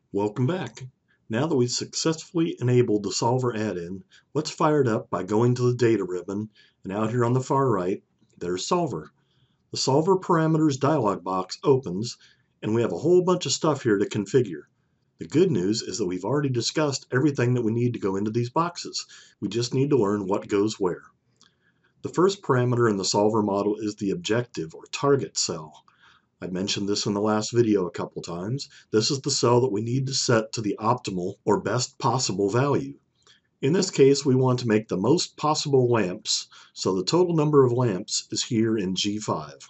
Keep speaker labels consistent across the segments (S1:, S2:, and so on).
S1: Welcome back. Now that we've successfully enabled the solver add-in, let's fire it up by going to the data ribbon, and out here on the far right, there's solver. The solver parameters dialog box opens, and we have a whole bunch of stuff here to configure. The good news is that we've already discussed everything that we need to go into these boxes. We just need to learn what goes where. The first parameter in the solver model is the objective or target cell. I mentioned this in the last video a couple times. This is the cell that we need to set to the optimal or best possible value. In this case, we want to make the most possible lamps, so the total number of lamps is here in G5.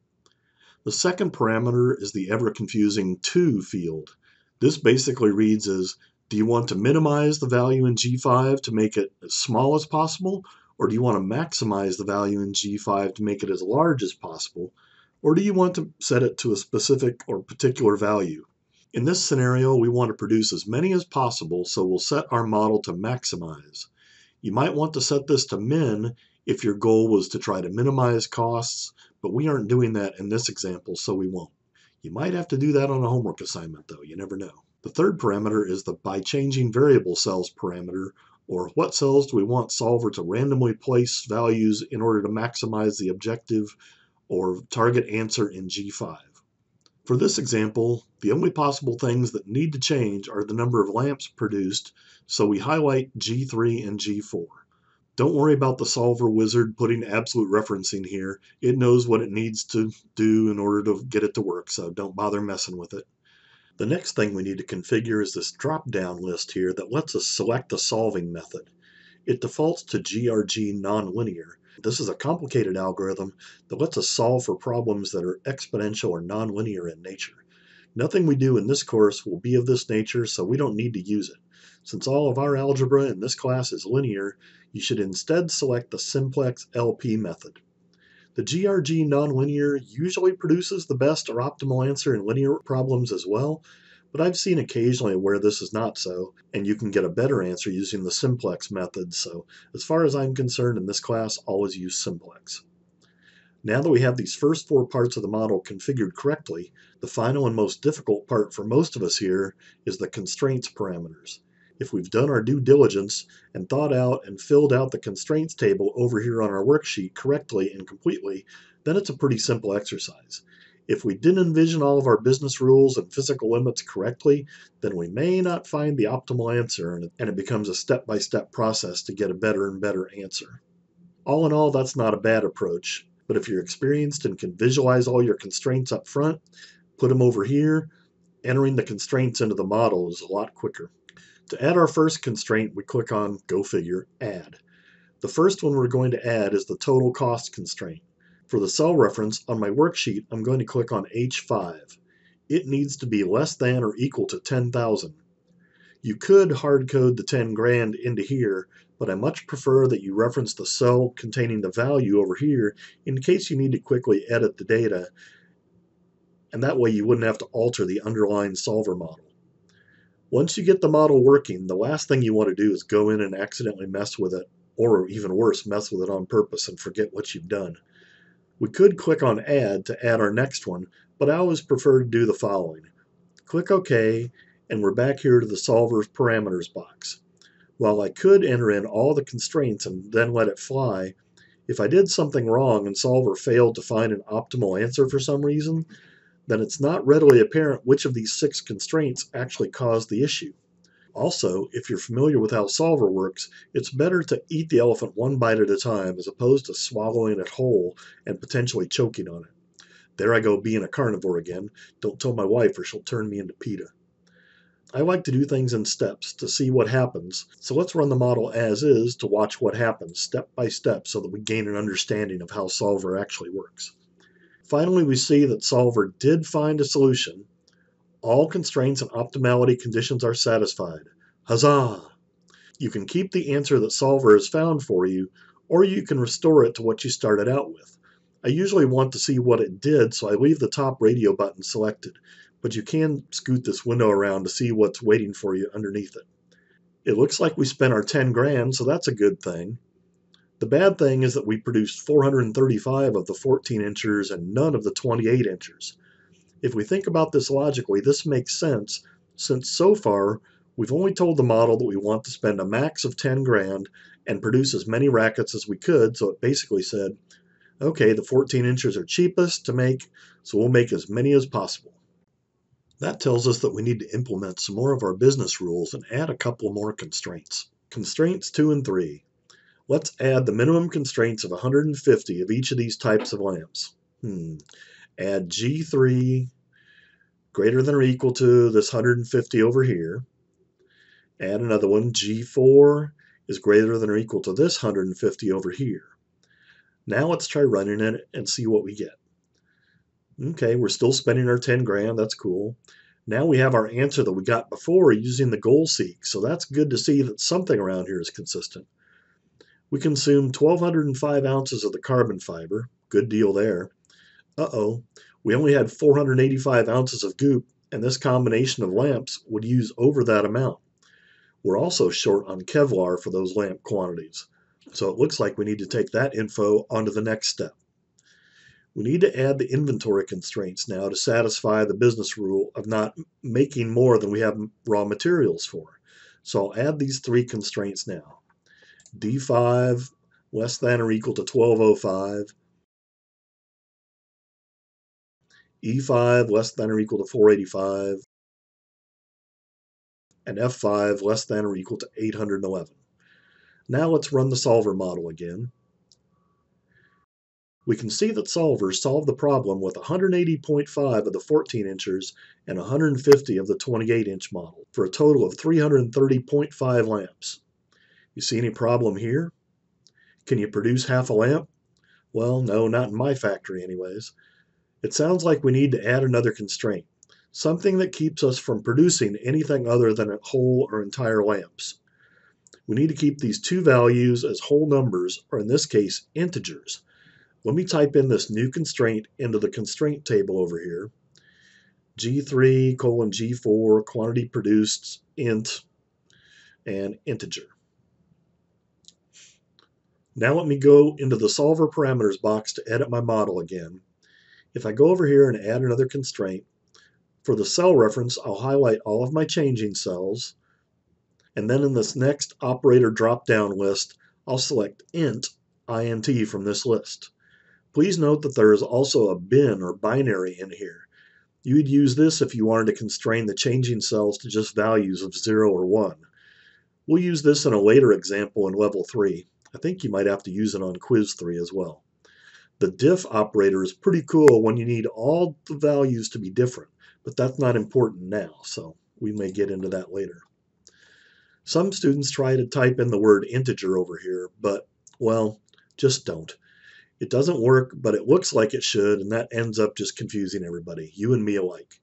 S1: The second parameter is the ever-confusing to field. This basically reads as, do you want to minimize the value in G5 to make it as small as possible, or do you want to maximize the value in G5 to make it as large as possible? Or do you want to set it to a specific or particular value? In this scenario, we want to produce as many as possible, so we'll set our model to maximize. You might want to set this to min if your goal was to try to minimize costs, but we aren't doing that in this example, so we won't. You might have to do that on a homework assignment, though. You never know. The third parameter is the by changing variable cells parameter, or what cells do we want solver to randomly place values in order to maximize the objective or target answer in G5. For this example, the only possible things that need to change are the number of lamps produced, so we highlight G3 and G4. Don't worry about the solver wizard putting absolute referencing here. It knows what it needs to do in order to get it to work, so don't bother messing with it. The next thing we need to configure is this drop-down list here that lets us select a solving method. It defaults to GRG nonlinear. This is a complicated algorithm that lets us solve for problems that are exponential or nonlinear in nature. Nothing we do in this course will be of this nature, so we don't need to use it. Since all of our algebra in this class is linear, you should instead select the simplex LP method. The GRG nonlinear usually produces the best or optimal answer in linear problems as well, but I've seen occasionally where this is not so, and you can get a better answer using the simplex method, so as far as I'm concerned in this class, always use simplex. Now that we have these first four parts of the model configured correctly, the final and most difficult part for most of us here is the constraints parameters. If we've done our due diligence and thought out and filled out the constraints table over here on our worksheet correctly and completely, then it's a pretty simple exercise. If we didn't envision all of our business rules and physical limits correctly, then we may not find the optimal answer, and it becomes a step-by-step process to get a better and better answer. All in all, that's not a bad approach, but if you're experienced and can visualize all your constraints up front, put them over here, entering the constraints into the model is a lot quicker. To add our first constraint, we click on, go figure, add. The first one we're going to add is the total cost constraint. For the cell reference on my worksheet, I'm going to click on H5. It needs to be less than or equal to 10,000. You could hard code the 10 grand into here, but I much prefer that you reference the cell containing the value over here in case you need to quickly edit the data, and that way you wouldn't have to alter the underlying solver model. Once you get the model working, the last thing you want to do is go in and accidentally mess with it, or even worse, mess with it on purpose and forget what you've done. We could click on Add to add our next one, but I always prefer to do the following. Click OK, and we're back here to the solver's parameters box. While I could enter in all the constraints and then let it fly, if I did something wrong and solver failed to find an optimal answer for some reason, then it's not readily apparent which of these 6 constraints actually caused the issue. Also, if you're familiar with how solver works, it's better to eat the elephant one bite at a time as opposed to swallowing it whole and potentially choking on it. There I go being a carnivore again. Don't tell my wife or she'll turn me into Pt2. I like to do things in steps to see what happens, so let's run the model as is to watch what happens step by step so that we gain an understanding of how solver actually works. Finally, we see that solver did find a solution. All constraints and optimality conditions are satisfied. Huzzah! You can keep the answer that solver has found for you, or you can restore it to what you started out with. I usually want to see what it did, so I leave the top radio button selected, but you can scoot this window around to see what's waiting for you underneath it. It looks like we spent our 10 grand, so that's a good thing. The bad thing is that we produced 435 of the 14 inchers and none of the 28 inchers. If we think about this logically, this makes sense, since so far we've only told the model that we want to spend a max of 10 grand and produce as many rackets as we could, so it basically said, okay, the 14 inches are cheapest to make, so we'll make as many as possible. That tells us that we need to implement some more of our business rules and add a couple more constraints. Constraints 2 and 3. Let's add the minimum constraints of 150 of each of these types of lamps. Add G3 greater than or equal to this 150 over here. Add another one, G4 is greater than or equal to this 150 over here. Now let's try running it and see what we get. Okay, we're still spending our 10 grand, that's cool. Now we have our answer that we got before using the goal seek, so that's good to see that something around here is consistent. We consume 1,205 ounces of the carbon fiber, good deal there. We only had 485 ounces of goop, and this combination of lamps would use over that amount. We're also short on Kevlar for those lamp quantities, so it looks like we need to take that info onto the next step. We need to add the inventory constraints now to satisfy the business rule of not making more than we have raw materials for. So I'll add these three constraints now. D5 less than or equal to 1205. E5 less than or equal to 485. And F5 less than or equal to 811. Now let's run the solver model again. We can see that solvers solve the problem with 180.5 of the 14 inchers and 150 of the 28-inch model for a total of 330.5 lamps. You see any problem here? Can you produce half a lamp? Well, no, not in my factory anyways. It sounds like we need to add another constraint, something that keeps us from producing anything other than whole or entire lamps. We need to keep these two values as whole numbers, or in this case, integers. Let me type in this new constraint into the constraint table over here. G3 colon G4 quantity produced int and integer. Now let me go into the solver parameters box to edit my model again. If I go over here and add another constraint, for the cell reference, I'll highlight all of my changing cells, and then in this next operator drop-down list, I'll select int from this list. Please note that there is also a bin or binary in here. You would use this if you wanted to constrain the changing cells to just values of 0 or 1. We'll use this in a later example in level 3. I think you might have to use it on quiz 3 as well. The diff operator is pretty cool when you need all the values to be different, but that's not important now, so we may get into that later. Some students try to type in the word integer over here, but, well, just don't. It doesn't work, but it looks like it should, and that ends up just confusing everybody, you and me alike.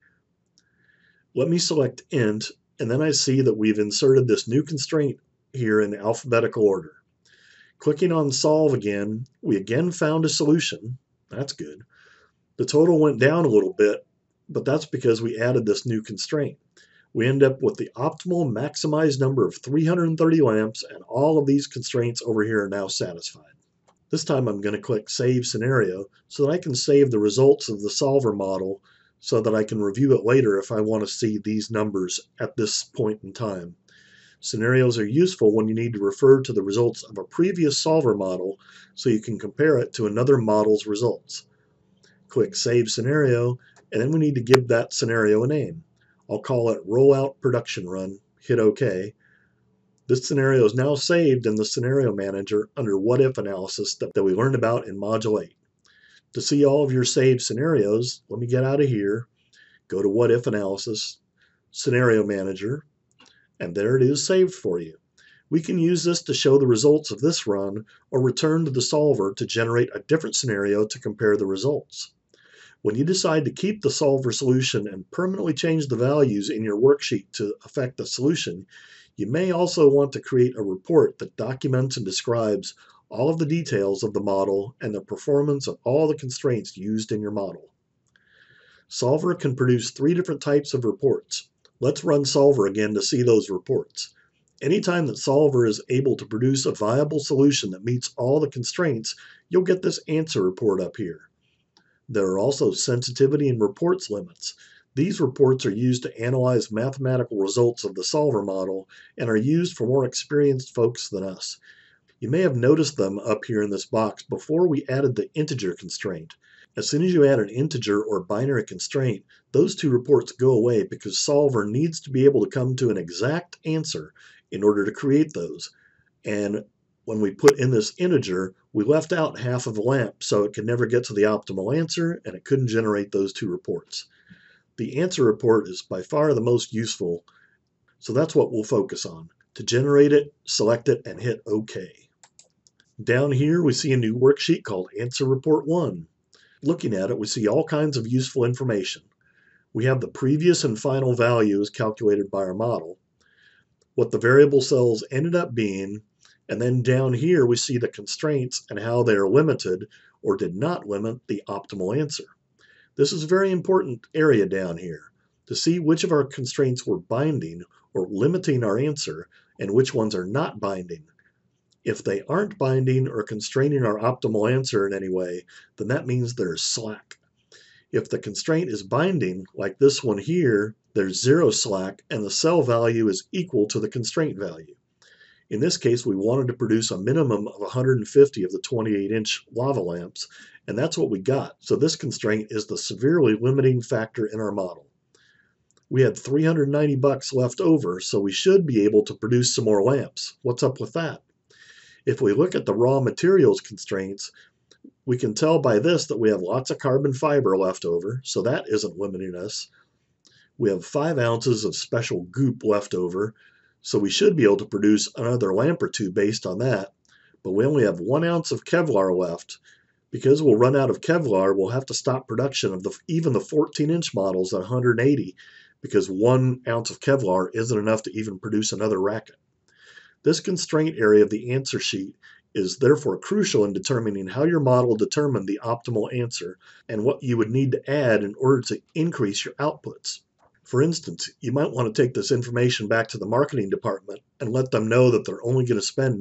S1: Let me select int, and then I see that we've inserted this new constraint here in alphabetical order. Clicking on solve again, we again found a solution. That's good. The total went down a little bit, but that's because we added this new constraint. We end up with the optimal maximized number of 330 lamps, and all of these constraints over here are now satisfied. This time I'm going to click Save Scenario so that I can save the results of the solver model so that I can review it later if I want to see these numbers at this point in time. Scenarios are useful when you need to refer to the results of a previous solver model so you can compare it to another model's results. Click Save Scenario, and then we need to give that scenario a name. I'll call it Rollout Production Run, hit OK. This scenario is now saved in the Scenario Manager under What If Analysis that we learned about in Module 8. To see all of your saved scenarios, let me get out of here, go to What If Analysis, Scenario Manager, and there it is saved for you. We can use this to show the results of this run or return to the solver to generate a different scenario to compare the results. When you decide to keep the solver solution and permanently change the values in your worksheet to affect the solution, you may also want to create a report that documents and describes all of the details of the model and the performance of all the constraints used in your model. Solver can produce 3 different types of reports. Let's run Solver again to see those reports. Anytime that Solver is able to produce a viable solution that meets all the constraints, you'll get this answer report up here. There are also sensitivity and reports limits. These reports are used to analyze mathematical results of the solver model and are used for more experienced folks than us. You may have noticed them up here in this box before we added the integer constraint. As soon as you add an integer or binary constraint, those two reports go away because solver needs to be able to come to an exact answer in order to create those. And when we put in this integer, we left out half of the lamp, so it could never get to the optimal answer and it couldn't generate those two reports. The answer report is by far the most useful, so that's what we'll focus on. To generate it, select it, and hit OK. Down here, we see a new worksheet called Answer Report 1. Looking at it, we see all kinds of useful information. We have the previous and final values calculated by our model, what the variable cells ended up being, and then down here we see the constraints and how they are limited or did not limit the optimal answer. This is a very important area down here to see which of our constraints were binding or limiting our answer and which ones are not binding. If they aren't binding or constraining our optimal answer in any way, then that means there's slack. If the constraint is binding, like this one here, there's zero slack and the cell value is equal to the constraint value. In this case, we wanted to produce a minimum of 150 of the 28-inch lava lamps, and that's what we got. So this constraint is the severely limiting factor in our model. We had $390 left over, so we should be able to produce some more lamps. What's up with that? If we look at the raw materials constraints, we can tell by this that we have lots of carbon fiber left over, so that isn't limiting us. We have 5 ounces of special goop left over, so we should be able to produce another lamp or two based on that, but we only have 1 ounce of Kevlar left. Because we'll run out of Kevlar, we'll have to stop production of even the 14-inch models at 180 because 1 ounce of Kevlar isn't enough to even produce another racket. This constraint area of the answer sheet is therefore crucial in determining how your model determined the optimal answer and what you would need to add in order to increase your outputs. For instance, you might want to take this information back to the marketing department and let them know that they're only going to spend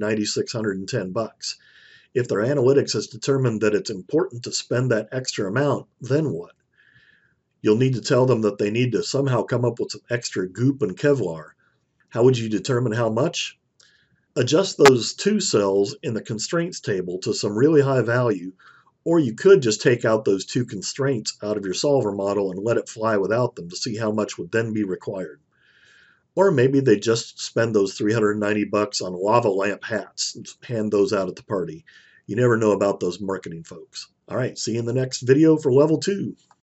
S1: $9,610. If their analytics has determined that it's important to spend that extra amount, then what? You'll need to tell them that they need to somehow come up with some extra goop and Kevlar. How would you determine how much? Adjust those 2 cells in the constraints table to some really high value, or you could just take out those 2 constraints out of your solver model and let it fly without them to see how much would then be required. Or maybe they just spend those $390 on lava lamp hats and hand those out at the party. You never know about those marketing folks. All right, see you in the next video for level 2.